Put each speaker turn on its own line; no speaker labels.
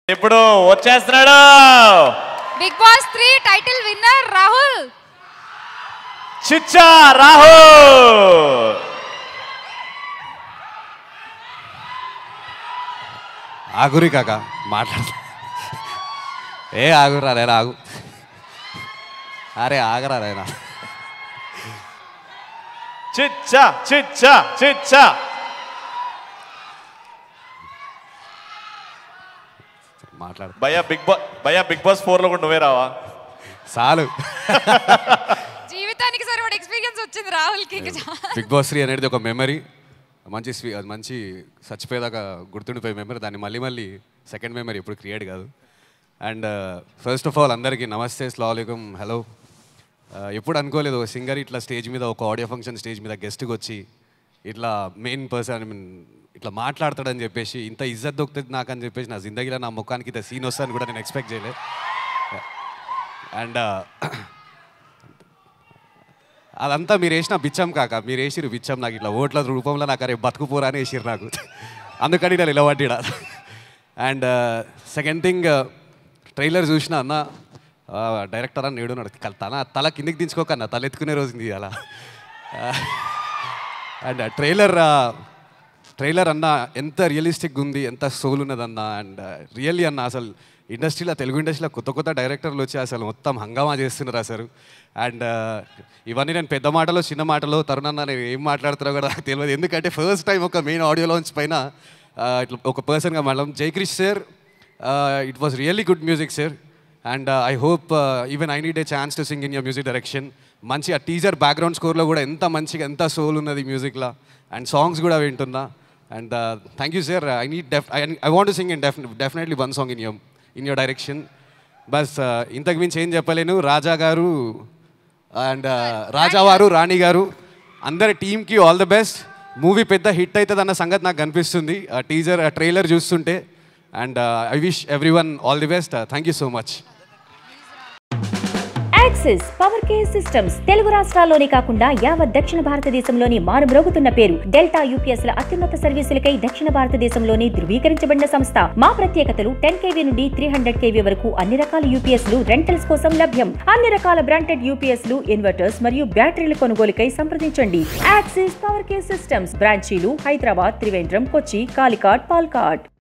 ఇప్పుడు వచ్చేస్తున్నాడు
Big Boss 3 title winner Rahul.
చిచ్చా రాహుల్.
ఆగురి కాక మాట్లాడు. ఆగురా నేను ఆగు. అరే ఆగరా నేను.
చిచ్చా చిచ్చా చిచ్చా.
మాట్లాడు
భయ్యా బిగ్ బాస్ 4 లో కూడా నువ్వే రావా?
చాలు.
జీవితానికి సరిపడ ఎక్స్పీరియన్స్ వచ్చింది రాహుల్కి.
బిగ్ బాస్ 3 అనేది ఒక మెమరీ, మంచి చచ్చిపోయేదాకా గుర్తుండిపోయే మెమరీ. దాన్ని మళ్ళీ సెకండ్ మెమరీ ఎప్పుడు క్రియేట్ కాదు. అండ్ ఫస్ట్ ఆఫ్ ఆల్ అందరికీ నమస్తే, అస్సలాముఅలైకుం, హలో. ఎప్పుడు అనుకోలేదు ఒక సింగర్ ఇట్లా స్టేజ్ మీద, ఒక ఆడియో ఫంక్షన్ స్టేజ్ మీద గెస్ట్కి వచ్చి ఇట్లా మెయిన్ పర్సన్ ఇట్లా మాట్లాడతాడని చెప్పేసి, ఇంత ఇజ్జత్ దొక్కుతుంది నాకు అని చెప్పేసి నా జిందగీలో నా ముఖానికి ఇంత సీన్ వస్తుందని కూడా నేను ఎక్స్పెక్ట్ చేయలేదు. అండ్ అదంతా మీరు వేసిన బిచ్చం కాక, మీరు వేసిరు బిచ్చం నాకు ఇట్లా ఓట్ల రూపంలో నాకు అరే బతుకుపోరా అని వేసిరు నాకు. అందుకని నేను నిలబడ్డా. అండ్ సెకండ్ థింగ్, ట్రైలర్ చూసిన అన్న డైరెక్టర్ అని నేడున్నాడు, తల కిందికి దించుకోకన్నా తల ఎత్తుకునే రోజు అలా. అండ్ ట్రైలర్ అన్న ఎంత రియలిస్టిక్గా ఉంది, ఎంత సోల్ ఉన్నదన్న. అండ్ రియల్లీ అన్న అసలు ఇండస్ట్రీలో, తెలుగు ఇండస్ట్రీలో కొత్త డైరెక్టర్లు వచ్చి అసలు మొత్తం హంగామా చేస్తున్నారు అసలు. అండ్ ఇవన్నీ నేను పెద్ద మాటలో చిన్న మాటలో తరుణన్న నేను ఏం మాట్లాడుతున్నా కూడా నాకు తెలియదు. ఎందుకంటే ఫస్ట్ టైం ఒక మెయిన్ ఆడియో లాంచ్ పైన ఇట్లా ఒక పర్సన్గా madam Jayakrish sir, it was really good music sir. And I hope even I need a chance to sing in your music direction. మంచి ఆ టీజర్ బ్యాక్గ్రౌండ్ స్కోర్లో కూడా ఎంత మంచిగా, ఎంత సోల్ ఉన్నది మ్యూజిక్లో. అండ్ సాంగ్స్ కూడా వింటున్నా. And thank you sir. I want to sing in definitely one song in your direction. బస్ ఇంతకు మించి ఏం చెప్పలేను. రాజా గారు అండ్ రాజావారు, రాణి గారు, అందరి టీమ్కి ఆల్ ద బెస్ట్. మూవీ పెద్ద హిట్ అవుతుంది అన్న సంగతి నాకు కనిపిస్తుంది ట్రైలర్ చూస్తుంటే. And I wish everyone all the best. Thank you so much.
Axis Power Care Systems Telugu రాష్ట్రాల్లోనే కాకుండా యావత్ దక్షిణ భారతదేశంలోని మారుమ్రోగుతున్న పేరు. డెల్టా యూపీఎస్ ల అత్యున్నత సర్వీసులకై దక్షిణ భారతదేశంలోని ధృవీకరించబడిన సంస్థ. మా ప్రత్యేకతలు 10 kV నుండి 300 kV వరకు అన్ని రకాల యూపీఎస్ లు రెంటల్స్ కోసం లభ్యం. అన్ని రకాల బ్రాండెడ్ యూపీఎస్ లు, ఇన్వర్టర్స్ మరియు బ్యాటరీల కొనుగోలుకై సంప్రదించండి. యాక్సిస్ పవర్ కేర్ సిస్టమ్స్ బ్రాంచీలు హైదరాబాద్, త్రివేంద్రం, కొచ్చి, కాలికాడ్, పాల్కాడ్.